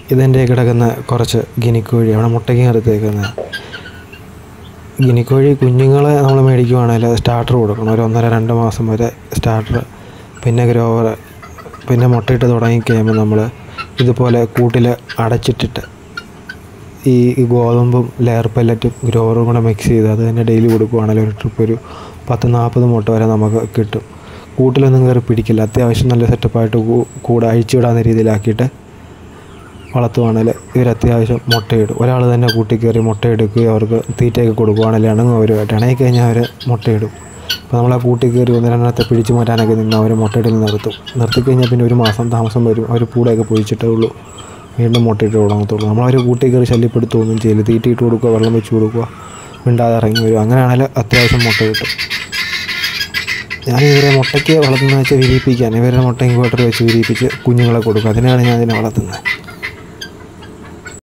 ഇതെൻ്റെ കിടക്കുന്ന കുറച്ച് ഗിനിക്കോഴി അവിടെ മുട്ടയ്ക്ക് നിർത്തിയേക്കുന്നത്. ഗിനിക്കോഴി കുഞ്ഞുങ്ങളെ നമ്മൾ മേടിക്കുവാണെങ്കിൽ സ്റ്റാർട്ടർ കൊടുക്കണം, ഒരു 1.5-2 മാസം വരെ സ്റ്റാർട്ടർ, പിന്നെ ഗ്രോവർ. പിന്നെ മുട്ടയിട്ട് തുടങ്ങിക്കഴിയുമ്പോൾ നമ്മൾ ഇതുപോലെ കൂട്ടിൽ അടച്ചിട്ടിട്ട് ഈ ഗോതമ്പും ലെയർ പെല്ലറ്റും ഗ്രോവറും കൂടെ മിക്സ് ചെയ്ത് അത് തന്നെ ഡെയിലി കൊടുക്കുകയാണെങ്കിൽ ഒരു ട്രിപ്പ് ഒരു 10-40 മുട്ട വരെ നമുക്ക് കിട്ടും. കൂട്ടിലൊന്നും കയറി പിടിക്കില്ല. അത്യാവശ്യം നല്ല സെറ്റപ്പായിട്ട് കൂടെ അഴിച്ചുവിടാവുന്ന രീതിയിലാക്കിയിട്ട് വളർത്തുവാണെങ്കിൽ ഇവർ അത്യാവശ്യം മുട്ടയിടും. ഒരാൾ തന്നെ കൂട്ടി കയറി മുട്ടയെടുക്കുകയും അവർക്ക് തീറ്റയൊക്കെ കൊടുക്കുകയാണെങ്കിൽ ഇണങ്ങും അവരുമായിട്ട്. ഇണങ്ങിക്കഴിഞ്ഞാൽ അവർ മുട്ടയിടും. അപ്പോൾ നമ്മളാ കൂട്ടി കയറി 1-2 പിടിച്ചു മാറ്റാനൊക്കെ നിന്ന് അവർ മുട്ടയിടൽ നിർത്തിക്കഴിഞ്ഞാൽ പിന്നെ ഒരു മാസം താമസം വരും. അവർ കൂടെയൊക്കെ പൊഴിച്ചിട്ടേ ഉള്ളൂ വീണ്ടും മുട്ടയിട്ട് തുടങ്ങത്തുള്ളൂ. നമ്മളവർ കൂട്ടി കയറി ശല്യപ്പെടുത്തുകയൊന്നും ചെയ്യില്ല. തീറ്റയിട്ട് കൊടുക്കുക, വെള്ളം വെച്ച് കൊടുക്കുക, മിണ്ടാതെ ഇറങ്ങി വരും. അങ്ങനെയാണെങ്കിൽ അത്യാവശ്യം മുട്ട കിട്ടും. ഞാൻ ഇവരെ മുട്ടയ്ക്ക് വളർത്തുന്നത് വെച്ചാൽ വിരിയിപ്പിക്കാൻ, ഇവരുടെ മുട്ട ഇൻക്യുബേറ്ററിൽ വെച്ച് വിരിയിപ്പിച്ച് കുഞ്ഞുങ്ങളെ കൊടുക്കും. അതിനാണ് ഞാൻ ഇതിനെ വളർത്തുന്നത്.